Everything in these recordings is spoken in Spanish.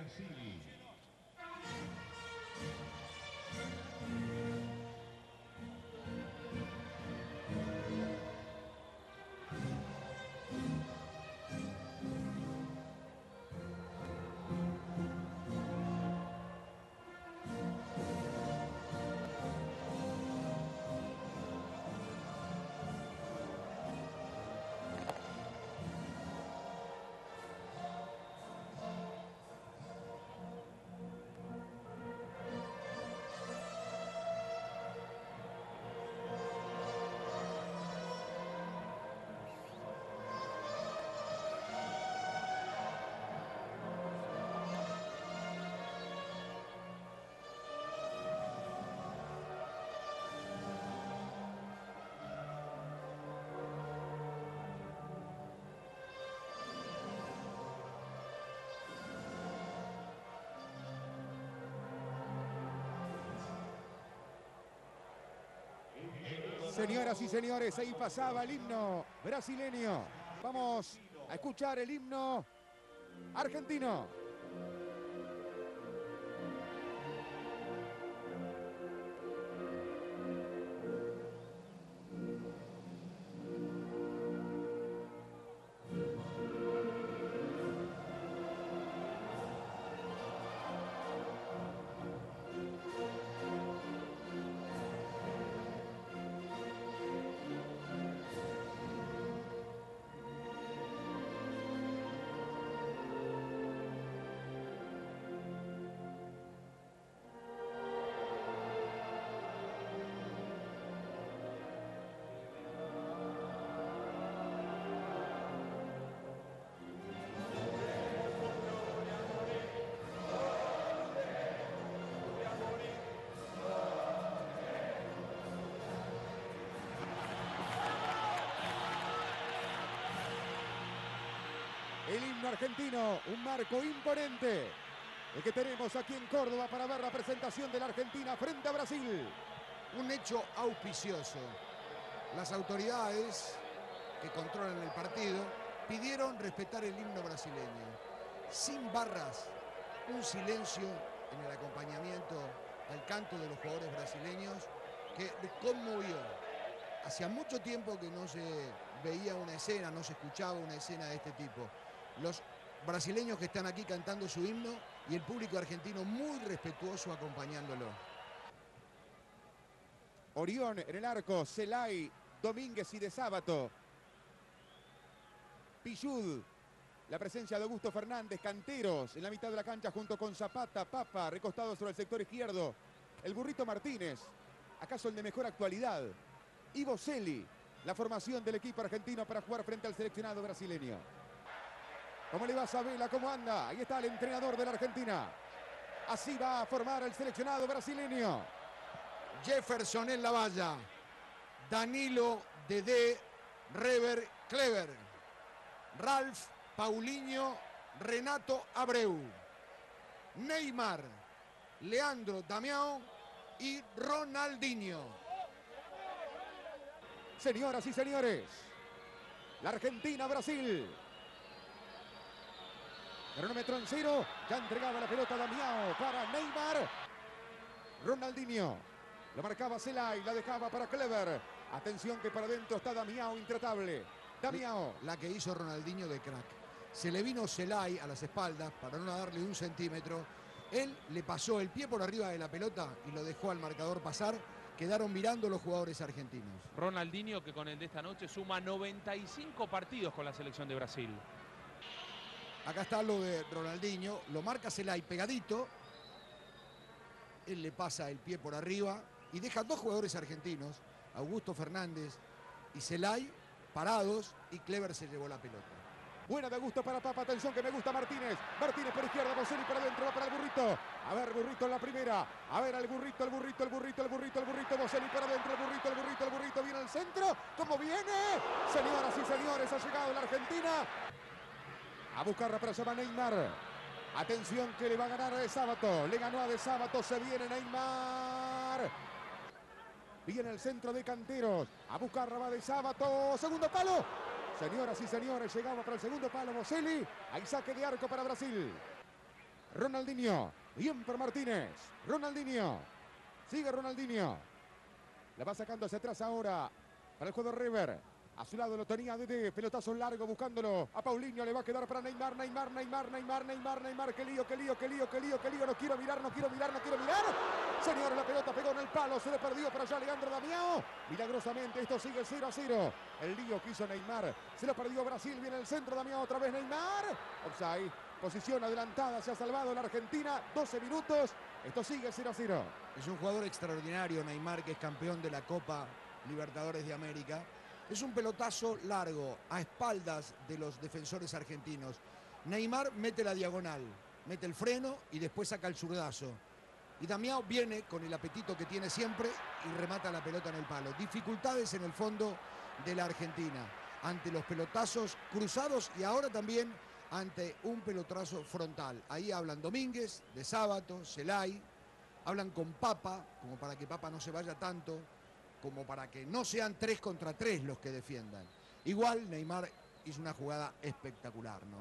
Brasil. Señoras y señores, ahí pasaba el himno brasileño. Vamos a escuchar el himno argentino. El himno argentino, un marco imponente, el que tenemos aquí en Córdoba para ver la presentación de la Argentina frente a Brasil. Un hecho auspicioso. Las autoridades que controlan el partido pidieron respetar el himno brasileño. Sin barras, un silencio en el acompañamiento al canto de los jugadores brasileños que conmovió. Hacía mucho tiempo que no se veía una escena, no se escuchaba una escena de este tipo. Los brasileños que están aquí cantando su himno y el público argentino muy respetuoso acompañándolo. Orión en el arco, Celay, Domínguez y de Sábato. Pichud, la presencia de Augusto Fernández, Canteros en la mitad de la cancha junto con Zapata, Papa, recostado sobre el sector izquierdo. El Burrito Martínez, acaso el de mejor actualidad. Y Boselli, la formación del equipo argentino para jugar frente al seleccionado brasileño. ¿Cómo le va Sabela? ¿Cómo anda? Ahí está el entrenador de la Argentina. Así va a formar el seleccionado brasileño. Jefferson en la valla. Danilo, Dedé, Rever, Clever. Ralf, Paulinho, Renato Abreu. Neymar, Leandro Damião y Ronaldinho. Señoras y señores, la Argentina-Brasil. Cronómetro en cero, ya entregaba la pelota Damião para Neymar. Ronaldinho, lo marcaba Celay, la dejaba para Clever. Atención que para adentro está Damião, intratable. Damião. La que hizo Ronaldinho de crack. Se le vino Celay a las espaldas para no darle un centímetro. Él le pasó el pie por arriba de la pelota y lo dejó al marcador pasar. Quedaron mirando los jugadores argentinos. Ronaldinho, que con el de esta noche suma 95 partidos con la selección de Brasil. Acá está lo de Ronaldinho, lo marca Celay pegadito. Él le pasa el pie por arriba y deja dos jugadores argentinos, Augusto Fernández y Celay, parados, y Clever se llevó la pelota. Buena de Augusto para Papa, atención que me gusta Martínez. Martínez por izquierda, Boselli para adentro, va para el Burrito. A ver, Burrito en la primera. A ver, el Burrito, Boselli para adentro, el Burrito, viene al centro. ¿Cómo viene? Señoras y señores, ha llegado la Argentina. A buscarla para llamar Neymar. Atención que le va a ganar a De Sábato. Le ganó a De Sábato, se viene Neymar. Viene el centro de Canteros. A buscarla va De Sábato. Segundo palo. Señoras y señores, llegaba para el segundo palo Boselli. Hay saque de arco para Brasil. Ronaldinho. Bien por Martínez. Ronaldinho. Sigue Ronaldinho. La va sacando hacia atrás ahora para el jugador River. A su lado lo tenía Dede, pelotazo largo buscándolo. A Paulinho le va a quedar para Neymar. Qué lío. No quiero mirar. Señores, la pelota pegó en el palo. Se le perdió para allá Leandro Damião. Milagrosamente esto sigue 0-0. El lío que hizo Neymar. Se lo perdió Brasil. Viene el centro Damião otra vez Neymar. Offside. Posición adelantada. Se ha salvado la Argentina. 12 minutos. Esto sigue 0-0. Es un jugador extraordinario Neymar, que es campeón de la Copa Libertadores de América. Es un pelotazo largo, a espaldas de los defensores argentinos. Neymar mete la diagonal, mete el freno y después saca el zurdazo. Y Damião viene con el apetito que tiene siempre y remata la pelota en el palo. Dificultades en el fondo de la Argentina ante los pelotazos cruzados y ahora también ante un pelotazo frontal. Ahí hablan Domínguez, de Sábato, Zelay, hablan con Papa, como para que Papa no se vaya tanto, como para que no sean 3 contra 3 los que defiendan. Igual Neymar hizo una jugada espectacular, ¿no?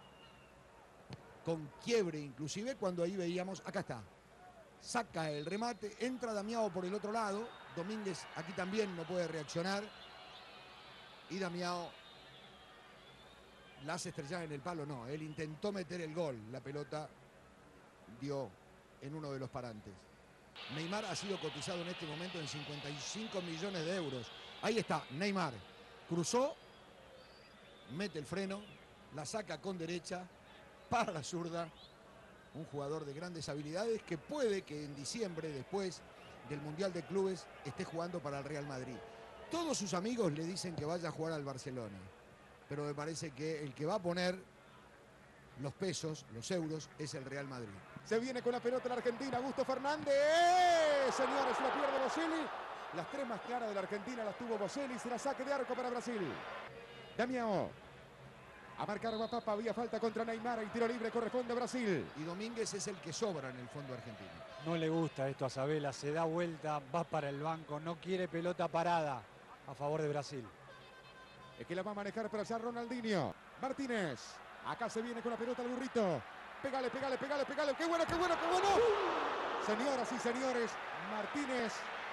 Con quiebre inclusive, cuando ahí veíamos, acá está, saca el remate, entra Damião por el otro lado, Domínguez aquí también no puede reaccionar y Damião la hace estrellar en el palo. No, él intentó meter el gol, la pelota dio en uno de los parantes. Neymar ha sido cotizado en este momento en 55 millones de euros. Ahí está, Neymar. Cruzó, mete el freno, la saca con derecha, para la zurda. Un jugador de grandes habilidades que puede que en diciembre, después del Mundial de Clubes, esté jugando para el Real Madrid. Todos sus amigos le dicen que vaya a jugar al Barcelona. Pero me parece que el que va a poner los pesos, los euros, es el Real Madrid. Se viene con la pelota la Argentina, Augusto Fernández. Señores, la pierde Boselli. Las 3 más claras de la Argentina las tuvo Boselli. Será saque de arco para Brasil. Damião. A marcar va Papa. Había falta contra Neymar. Y tiro libre corresponde a Brasil. Y Domínguez es el que sobra en el fondo argentino. No le gusta esto a Sabela. Se da vuelta, va para el banco. No quiere pelota parada a favor de Brasil. Es que la va a manejar para allá Ronaldinho. Martínez. Acá se viene con la pelota el burrito. Pégale. ¡Qué bueno! Señoras y señores, Martínez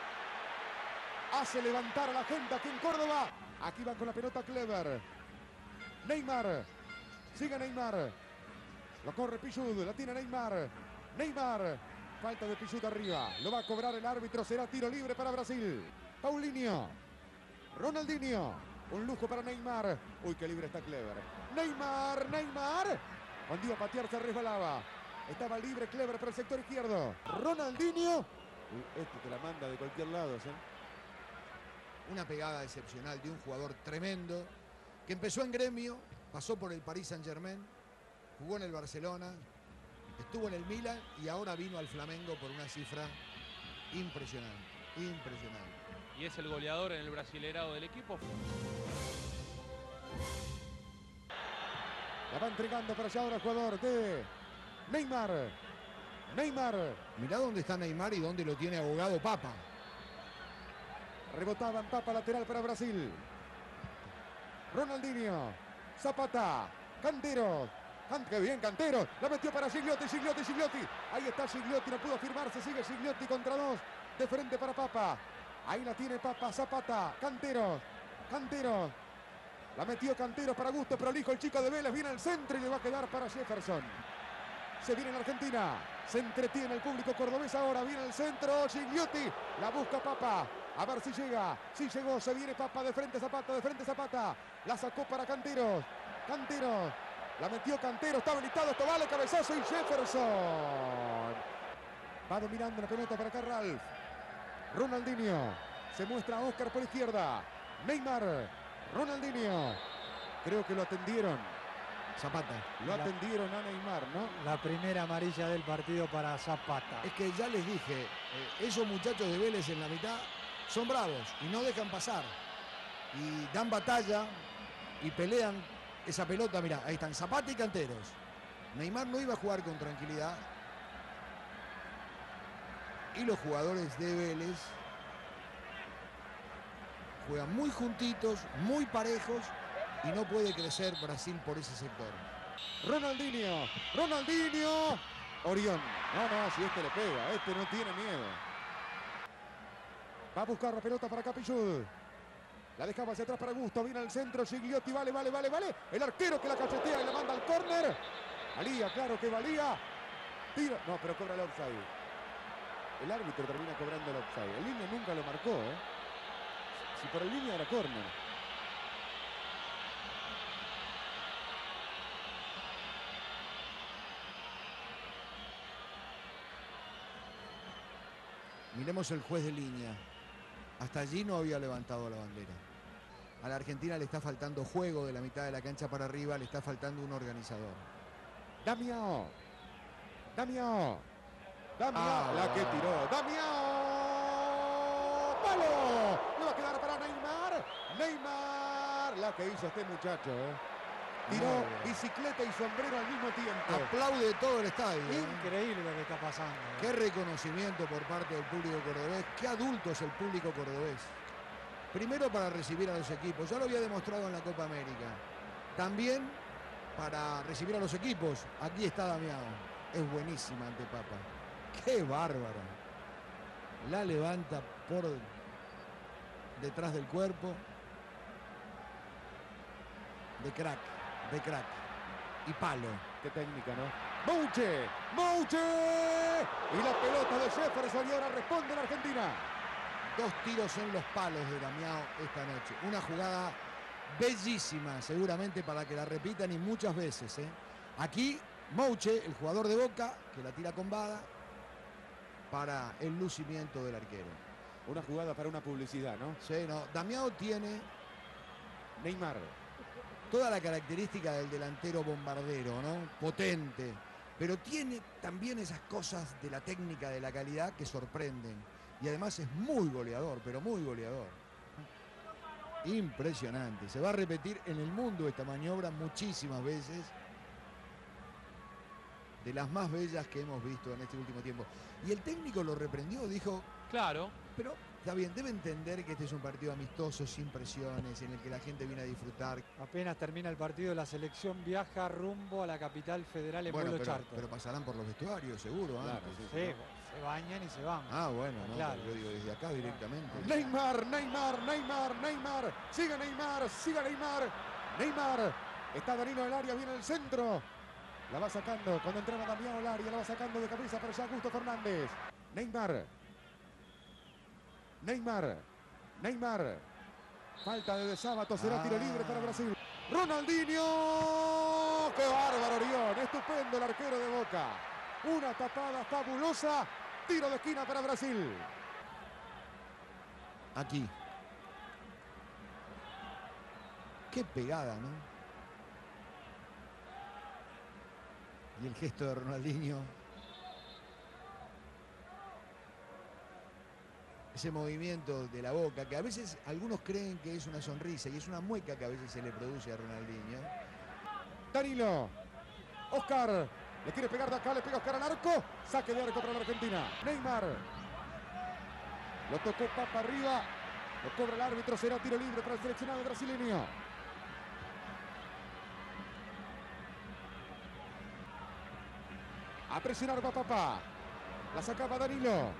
hace levantar a la gente aquí en Córdoba. Aquí van con la pelota Clever. Neymar. Sigue Neymar. Lo corre Pichud. La tiene Neymar. Falta de Pichud arriba. Lo va a cobrar el árbitro. Será tiro libre para Brasil. Paulinho. Ronaldinho. Un lujo para Neymar. Uy, qué libre está Clever. Neymar. Cuando iba a patear se resbalaba. Estaba libre Clever para el sector izquierdo. Ronaldinho. Este te la manda de cualquier lado, ¿sí? Una pegada excepcional de un jugador tremendo que empezó en Gremio, pasó por el Paris Saint-Germain, jugó en el Barcelona, estuvo en el Milan y ahora vino al Flamengo por una cifra impresionante. Y es el goleador en el brasilerado del equipo. La va entregando para allá ahora el jugador de Neymar. Mirá dónde está Neymar y dónde lo tiene abogado Papa. Rebotaban Papa, lateral para Brasil. Ronaldinho. Zapata. Cantero. ¡Qué bien, Cantero! La metió para Gigliotti. Ahí está Gigliotti, no pudo firmarse. Sigue Gigliotti contra 2. De frente para Papa. Ahí la tiene Papa, Zapata. Cantero. La metió Cantero para gusto prolijo el chico de Vélez. Viene al centro y le va a quedar para Jefferson. Se viene en Argentina. Se entretiene el público cordobés ahora. Viene el centro. Gigliotti. La busca Papa. A ver si llega. Si llegó. Se viene Papa de frente Zapata. La sacó para Cantero. La metió Cantero. Está habilitado. Esto vale. Cabezazo y Jefferson. Va dominando la pelota para acá Ralf. Ronaldinho. Se muestra a Oscar por izquierda. Neymar. Ronaldinho. Creo que lo atendieron. Zapata. Lo atendieron a Neymar, ¿no? La primera amarilla del partido para Zapata. Es que ya les dije, esos muchachos de Vélez en la mitad son bravos y no dejan pasar. Y dan batalla y pelean esa pelota. Mirá, ahí están Zapata y Canteros. Neymar no iba a jugar con tranquilidad. Y los jugadores de Vélez juegan muy juntitos, muy parejos. Y no puede crecer Brasil por ese sector. Ronaldinho. Orión. No, si este le pega. Este no tiene miedo. Va a buscar la pelota para Capillud. La dejaba hacia atrás para Gusto. Viene al centro. Gigliotti. Vale. El arquero que la cachetea y la manda al córner. Valía, claro que valía. Tira. No, pero cobra el offside. El árbitro termina cobrando el offside. El línea nunca lo marcó, ¿eh? Si por el línea era córner. Miremos el juez de línea. Hasta allí no había levantado la bandera. A la Argentina le está faltando juego de la mitad de la cancha para arriba, le está faltando un organizador. Damião. La que tiró. Damião. ¡Palo! Le va a quedar para Neymar. La que hizo este muchacho, ¿eh? Tiró bicicleta y sombrero al mismo tiempo. Aplaude todo el estadio. Increíble lo que está pasando. Qué reconocimiento por parte del público cordobés. Qué adulto es el público cordobés. Primero para recibir a los equipos. Ya lo había demostrado en la Copa América. También para recibir a los equipos. Aquí está Damião. Es buenísima ante Papa. Qué bárbara. La levanta por detrás del cuerpo. De crack. Y palo. Qué técnica, ¿no? ¡Mouche! Y la pelota de Jefferson y ahora responde la Argentina. 2 tiros en los palos de Damião esta noche. Una jugada bellísima, seguramente para que la repitan y muchas veces, ¿eh? Aquí Mouche, el jugador de Boca, que la tira con Bada para el lucimiento del arquero. Una jugada para una publicidad, ¿no? Sí, no. Damião tiene Neymar. toda la característica del delantero bombardero, ¿no? Potente, pero tiene también esas cosas de la técnica, de la calidad que sorprenden. Y además es muy goleador, pero muy goleador. Impresionante. Se va a repetir en el mundo esta maniobra muchísimas veces. De las más bellas que hemos visto en este último tiempo. Y el técnico lo reprendió, dijo... Claro. Pero está bien, debe entender que este es un partido amistoso, sin presiones, en el que la gente viene a disfrutar. Apenas termina el partido, la selección viaja rumbo a la capital federal en vuelo charter. Pero pasarán por los vestuarios, seguro, Claro, antes. Sí, se bañan y se van. Ah, bueno, no, claro. yo digo desde acá directamente. Neymar. Sigue Neymar. Está Danilo en el área, viene el centro. La va sacando cuando entraba Damião al área, la va sacando de cabeza para allá Augusto Fernández. Neymar. Falta de Sábato, será tiro libre para Brasil. Ronaldinho. ¡Qué bárbaro, Orión! Estupendo el arquero de Boca. Una tapada fabulosa. Tiro de esquina para Brasil. Aquí. Qué pegada, ¿no? Y el gesto de Ronaldinho. Ese movimiento de la boca, que a veces algunos creen que es una sonrisa y es una mueca que a veces se le produce a Ronaldinho. Danilo. Oscar. Le quiere pegar de acá, le pega Oscar al arco. Saque de arco para la Argentina. Neymar. Lo tocó Papa arriba. Lo cobra el árbitro. Será tiro libre para el seleccionado brasileño. A presionar va Papa. La sacaba Danilo.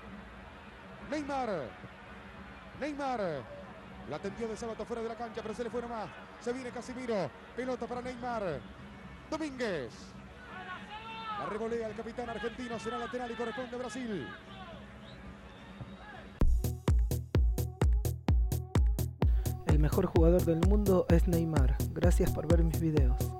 Neymar. La tendió de Sábato fuera de la cancha, pero se le fue nomás. Se viene Casimiro. Pelota para Neymar. Domínguez. La revolea el capitán argentino. Será lateral y corresponde a Brasil. El mejor jugador del mundo es Neymar. Gracias por ver mis videos.